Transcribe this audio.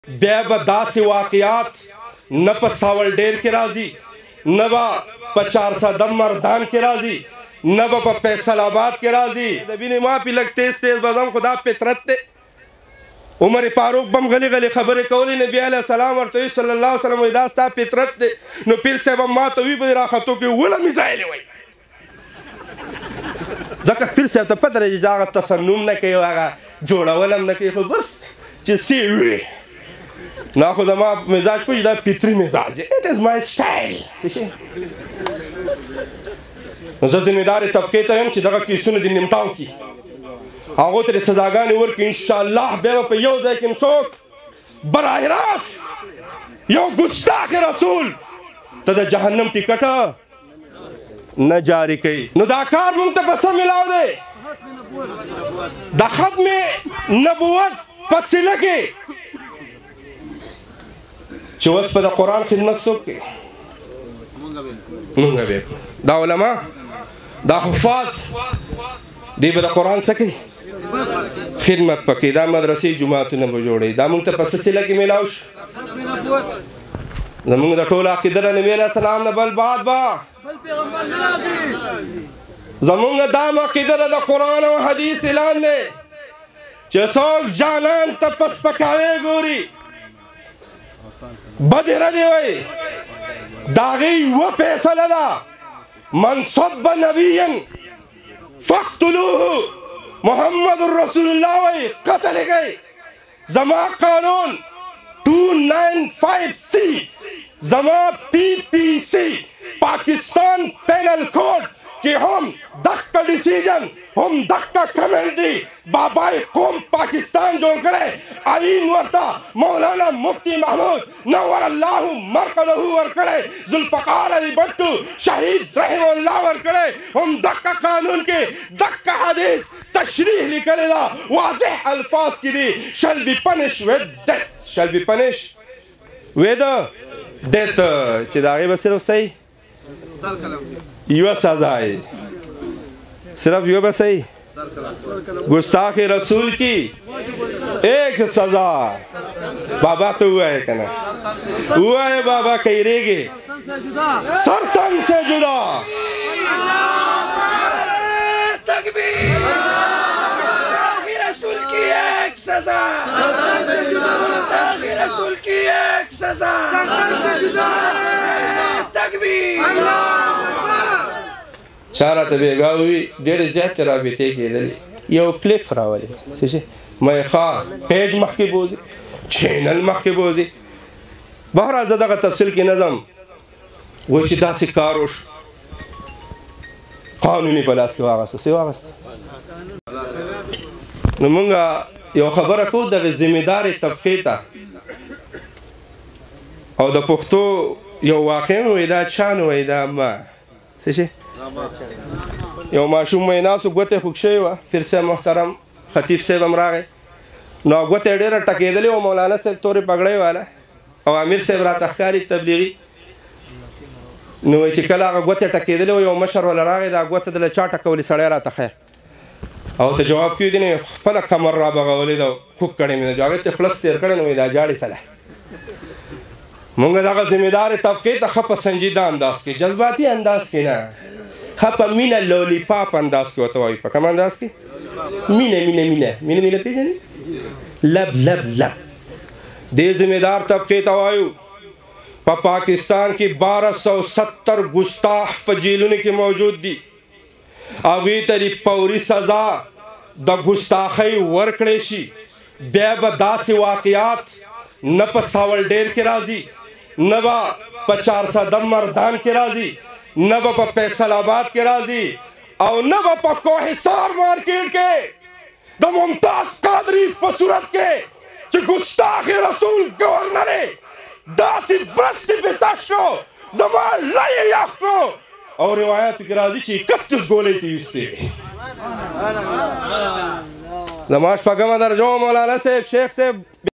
بیا به داسې واقعات نه په ساولډیر کې راځي، نه به په 400 مردان کې راځي، نه به په فیصل آباد کې راځي. د وینې مافي لږ تیز تیز بزم، خدا فطرت دی. عمر فاروق بم غلی غلی خبرې کولې، نبی علیه السلام ورته وی صلی الله علیه وسلم دا ستا فطرت دی. نو پیر صاحب هم ما ته وی په راختو کې وله میزایلې وی، ځکه پیر صاحب ته پته لري چې هغه تصنم نه کوي، هغه جوړول هم نه کوي، خو بس چې سی وي. نو خو زما مزاج پوه دا فطري مزاج دی. اټ از مای سټایل. نو زه ذمېدارې طبقې ته یم چې دغه کیسونه دې نمټاو کړي، هغو ته دې سزاګانې ورکړي. انشاءالله بیا به په یو ځای کې څوک براه راست یو ګستاخ رسول ته د جهنم ټکټه نه جاری کوي. نو دا کار مونږ ته په څه میلاو دی؟ د ختم نبوت په صله کې چې اوس په د قرآن خدمت څوک کوي؟ مونږ به کوو. دا علما دا حفاظ دی به د قرآن څه کوي؟ خدمت پکې. دا مدرسې جوماتونه به جوړوي. دا مونږ ته په څه صله کې میلاو شو؟ زمونږ د ټوله عقیده د نبي علیه السلام نه بل بعد به زمونږ دام عقیده د قرآن او حدیث اعلان دی چې څوک جانان ته په سپکاوی ګوري، بدې ردې وایي، د هغې یوه فیصله ده، من صب نبیا فاقتلوه. محمد رسول الله وایي قتل یې کوئ. زما قانون 295C، زما PPC پاکستان پینل کوڈ کې هم دقه ډیسیژن، هم دقه کمنټ دی. بابای قوم پاکستان جوړ کړی، آئین ورته مولانا مفتی محمود نور الله مرقده ورکړی، ذوالفقار علی بټو شهید رحم الله ورکړی، هم دقه قانون کې دقه حدیث تشریح لیکلی ده، واضح الفاظ کې دي. shall be punished with death، shall be punished with death، چې د هغې به صرف صحیح یوه سزا یې، صرف یوه به صحیح گستاخ رسول کی ایک سزا. بابا تو ہوا ہے کنا، ہوا ہے بابا کہی رہے گے سر تن سے جدا. تکبیر، گستاخ رسول کی ایک سزا، گستاخ رسول کی ایک سزا. تکبیر. چاره ته بېګا وي ډېرې زیاتې رابطې کېدلې. یو کلیف راولي څه شي میخا پیج مخکې بوځي، چینل مخکې بوځي. بهرحال زه دغه تفصیل کې نه ځم. وایي چې داسې کار وشو، قانوني په لاس کې واغسته. څه واغسته؟ نو مونږ یو خبره کوو دغې ذمېدارې طبقې ته، او د پښتو یو واقع وایي دا چا نه وایي دا ما څه شي یو ماشوم مې ناستو، ګوتې خوږ شوې وه. پیر صاحب محترم خطیب صاحب هم راغی، نو ګوتې یې ډېره ټکېدلې وه. مولانا صاحب تورې پګړۍ واله او امیر صاحب راته ښکاري تبلیغي. نو وایي چې کله هغه ګوتې ټکېدلې وه، یو مشر وله راغی، دا ګوته دله چا ټکولې سړی راته ښیه او ته جواب کې دی. نو خپله کمر را بغولې ده، خوږ کړی مې ده، هغې ته خلص تېر کړی. نو وایي دا جاړې سله مونږ دغه ذمېدارې طبقې ته ښه په سنجیده انداز کې، جذباتي انداز کې نه، ښه په مینه لولیپاپ انداز کې ورته وایو. په کوم انداز کې؟ مینه مینه مینه مینه مینه پېژنې، لب لب لب. دې ذمېدار طبقې ته وایو په پاکستان کې 1270 ګستاخ په جیلونو کې موجود دي. هغوی ته دې فوري سزا د ګستاخۍ ورکړی شي. بیا به داسې واقعات نه په ساولډیر کې راځي، نه به په 400 مردان کې راځي، نه به په فیصل آباد کې راځي، او نه به په کوهسار مارکیټ کې د ممتاز قادری په صورت کې چې ګستاخ رسول گورنر داسې برستی په تش کو، زما لایې یخ کو. او روایاتو کې راځي چې 31 ګولۍ ته ایستې. زما شپږمه درجه مولانا صاحب شیخ صاحب